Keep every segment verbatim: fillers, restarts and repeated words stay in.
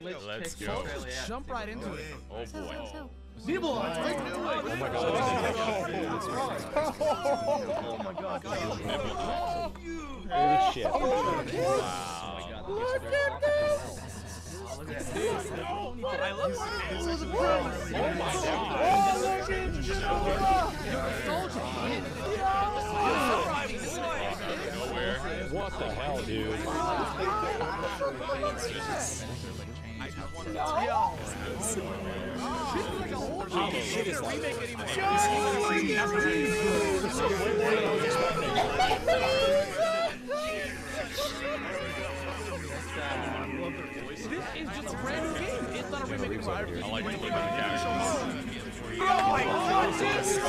Let's go. Jump right into it. Oh boy. People, let's break into it. Oh my god. Oh my god. Holy shit. Wow. Look at this. Look at this. I love this. Oh my Nowhere. What the hell, dude? I just want to shit is remake anymore. This is just a brand new game. It's not a remake anymore. I like to look at the characters. Oh my god, this is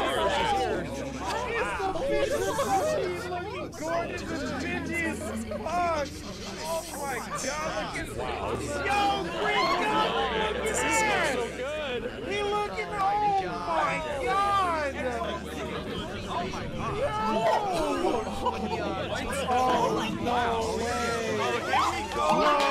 gorgeous and bitchy as fuck! Oh my god, look at wow. Yo, great god! Look at that! So good! He looking, oh my god! Oh my god! Oh no way! Oh, here we go!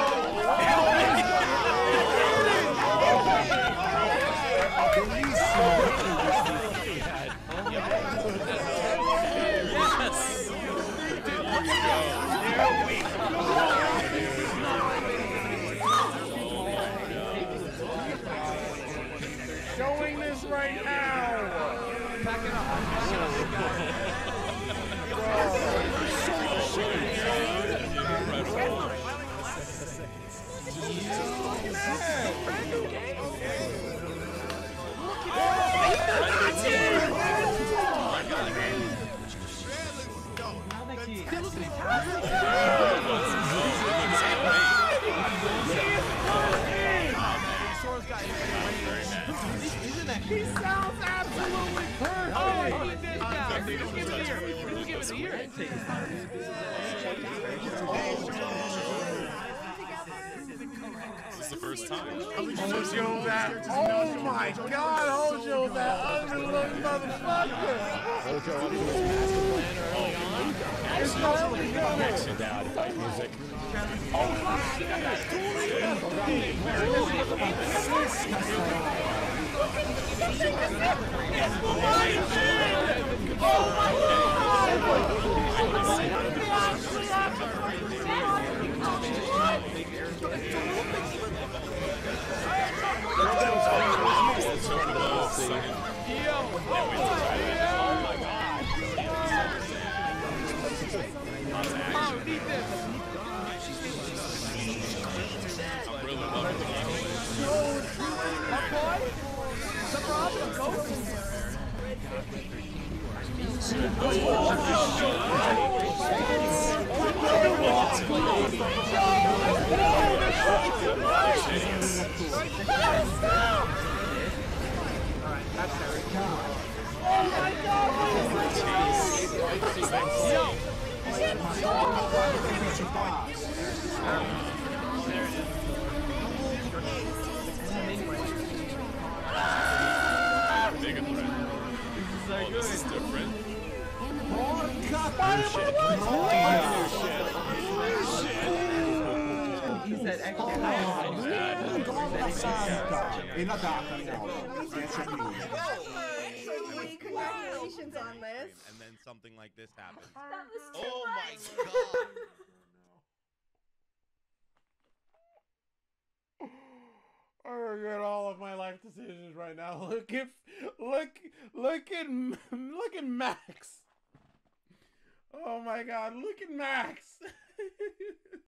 Showing this right now. Pack it up. Pack it up. He sounds absolutely perfect! Oh, he did that! Just give it a year! Just give it a year! This is the first time. Hojo that! Oh my god! Hojo that underlooked motherfucker! Hojo up to his master plan early on. It's not only good! Maxing down fight music. Oh my god! Big a threat. Oh, this is different. He said extra. Congratulations on this. And then something like this happens. That was too Oh my much. God. I regret all of my life decisions right now. Look at, look, look at, look at Max. Oh my god, look at Max.